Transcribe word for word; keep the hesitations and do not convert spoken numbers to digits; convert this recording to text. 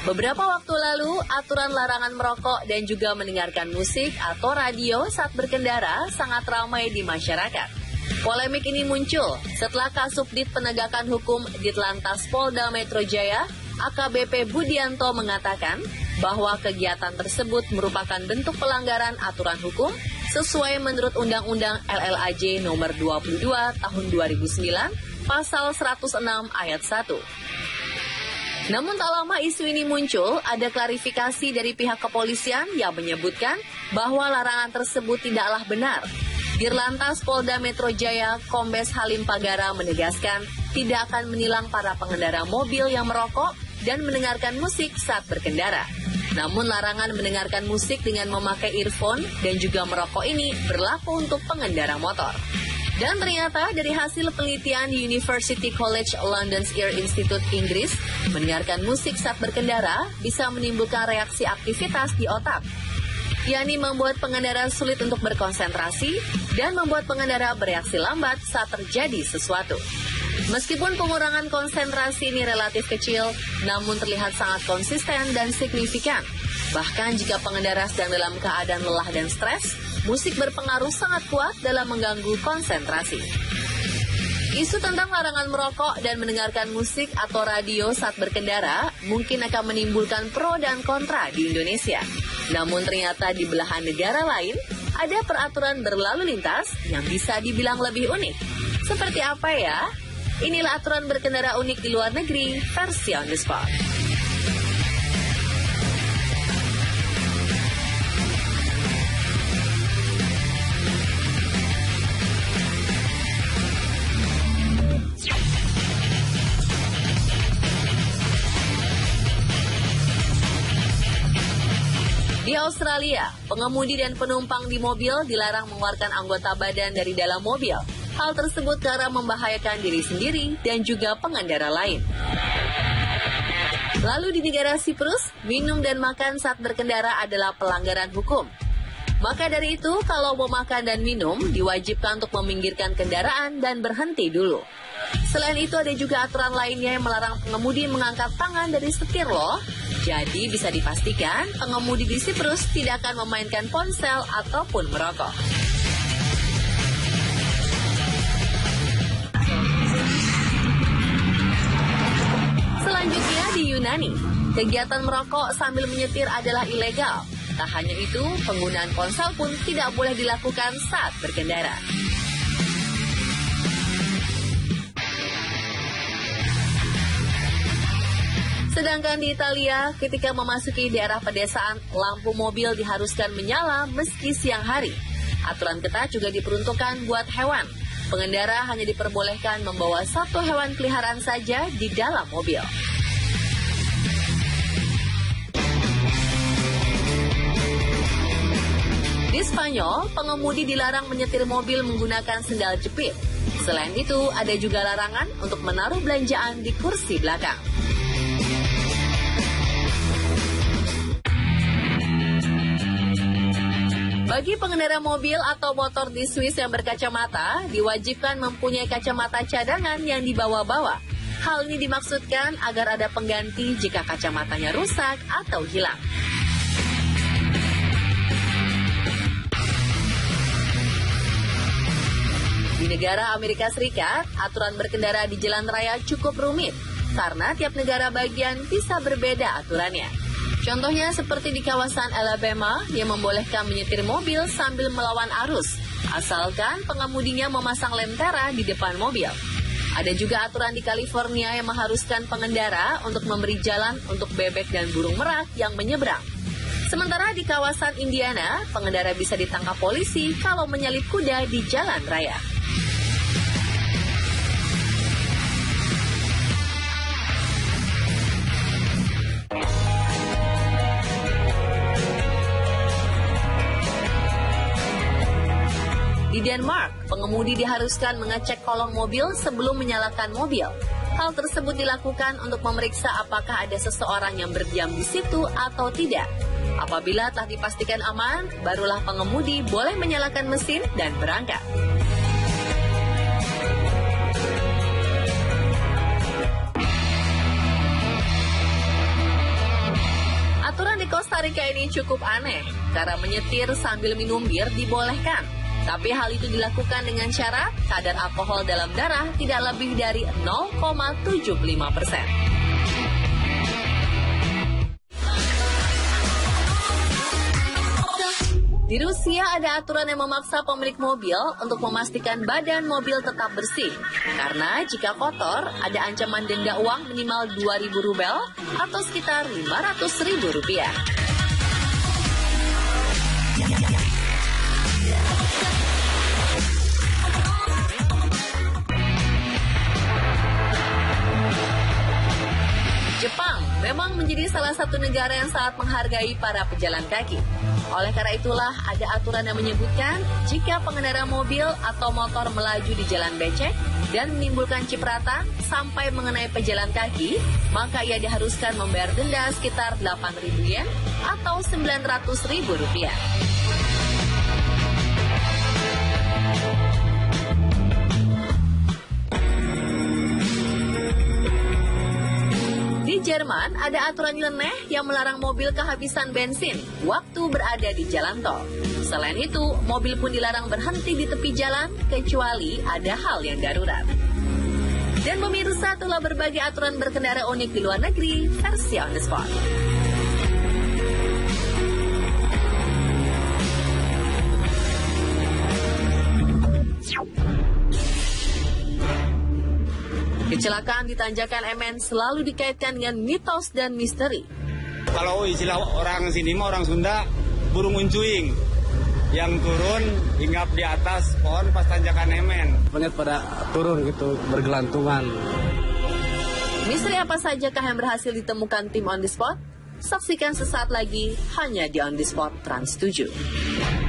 Beberapa waktu lalu, aturan larangan merokok dan juga mendengarkan musik atau radio saat berkendara sangat ramai di masyarakat. Polemik ini muncul setelah Kasubdit Penegakan Hukum Ditlantas Polda Metro Jaya, A K B P Budianto mengatakan bahwa kegiatan tersebut merupakan bentuk pelanggaran aturan hukum sesuai menurut Undang-Undang L L A J nomor dua puluh dua tahun dua ribu sembilan, pasal seratus enam ayat satu. Namun tak lama isu ini muncul, ada klarifikasi dari pihak kepolisian yang menyebutkan bahwa larangan tersebut tidaklah benar. Dirlantas Polda Metro Jaya, Kombes Halim Pagara menegaskan tidak akan menilang para pengendara mobil yang merokok dan mendengarkan musik saat berkendara. Namun larangan mendengarkan musik dengan memakai earphone dan juga merokok ini berlaku untuk pengendara motor. Dan ternyata dari hasil penelitian University College London's Ear Institute Inggris, mendengarkan musik saat berkendara bisa menimbulkan reaksi aktivitas di otak, yakni membuat pengendara sulit untuk berkonsentrasi dan membuat pengendara bereaksi lambat saat terjadi sesuatu. Meskipun pengurangan konsentrasi ini relatif kecil, namun terlihat sangat konsisten dan signifikan. Bahkan jika pengendara sedang dalam keadaan lelah dan stres, musik berpengaruh sangat kuat dalam mengganggu konsentrasi. Isu tentang larangan merokok dan mendengarkan musik atau radio saat berkendara mungkin akan menimbulkan pro dan kontra di Indonesia. Namun ternyata di belahan negara lain, ada peraturan berlalu lintas yang bisa dibilang lebih unik. Seperti apa ya? Inilah aturan berkendara unik di luar negeri, versi On The Spot. Di Australia, pengemudi dan penumpang di mobil dilarang mengeluarkan anggota badan dari dalam mobil. Hal tersebut karena membahayakan diri sendiri dan juga pengendara lain. Lalu di negara Siprus, minum dan makan saat berkendara adalah pelanggaran hukum. Maka dari itu, kalau mau makan dan minum, diwajibkan untuk meminggirkan kendaraan dan berhenti dulu. Selain itu, ada juga aturan lainnya yang melarang pengemudi mengangkat tangan dari setir loh. Jadi bisa dipastikan pengemudi di Siprus tidak akan memainkan ponsel ataupun merokok. Selanjutnya di Yunani, kegiatan merokok sambil menyetir adalah ilegal. Tak hanya itu, penggunaan ponsel pun tidak boleh dilakukan saat berkendara. Sedangkan di Italia, ketika memasuki daerah pedesaan, lampu mobil diharuskan menyala meski siang hari. Aturan ketat juga diperuntukkan buat hewan. Pengendara hanya diperbolehkan membawa satu hewan peliharaan saja di dalam mobil. Di Spanyol, pengemudi dilarang menyetir mobil menggunakan sendal jepit. Selain itu, ada juga larangan untuk menaruh belanjaan di kursi belakang. Bagi pengendara mobil atau motor di Swiss yang berkacamata, diwajibkan mempunyai kacamata cadangan yang dibawa-bawa. Hal ini dimaksudkan agar ada pengganti jika kacamatanya rusak atau hilang. Di negara Amerika Serikat, aturan berkendara di jalan raya cukup rumit, karena tiap negara bagian bisa berbeda aturannya. Contohnya seperti di kawasan Alabama yang membolehkan menyetir mobil sambil melawan arus, asalkan pengemudinya memasang lentera di depan mobil. Ada juga aturan di California yang mengharuskan pengendara untuk memberi jalan untuk bebek dan burung merak yang menyeberang. Sementara di kawasan Indiana, pengendara bisa ditangkap polisi kalau menyalip kuda di jalan raya. Di Denmark, pengemudi diharuskan mengecek kolong mobil sebelum menyalakan mobil. Hal tersebut dilakukan untuk memeriksa apakah ada seseorang yang berdiam di situ atau tidak. Apabila telah dipastikan aman, barulah pengemudi boleh menyalakan mesin dan berangkat. mereka ini cukup aneh karena menyetir sambil minum bir dibolehkan. Tapi hal itu dilakukan dengan syarat kadar alkohol dalam darah tidak lebih dari nol koma tujuh lima persen. Di Rusia ada aturan yang memaksa pemilik mobil untuk memastikan badan mobil tetap bersih. Karena jika kotor, ada ancaman denda uang minimal dua ribu rubel atau sekitar lima ratus ribu rupiah. Jepang memang menjadi salah satu negara yang sangat menghargai para pejalan kaki. Oleh karena itulah ada aturan yang menyebutkan jika pengendara mobil atau motor melaju di jalan becek dan menimbulkan cipratan sampai mengenai pejalan kaki, maka ia diharuskan membayar denda sekitar delapan ribu yen atau sembilan ratus ribu rupiah. Di Jerman ada aturan nyeleneh yang melarang mobil kehabisan bensin waktu berada di jalan tol. Selain itu, mobil pun dilarang berhenti di tepi jalan kecuali ada hal yang darurat. Dan pemirsa, itulah berbagai aturan berkendara unik di luar negeri versi On The Spot. Kecelakaan di Tanjakan M N selalu dikaitkan dengan mitos dan misteri. Kalau istilah orang sini mah orang Sunda, burung uncuing yang turun hinggap di atas pohon pas Tanjakan M N. Banyak pada turun gitu, bergelantungan. Misteri apa sajakah yang berhasil ditemukan tim On The Spot? Saksikan sesaat lagi hanya di On The Spot Trans tujuh.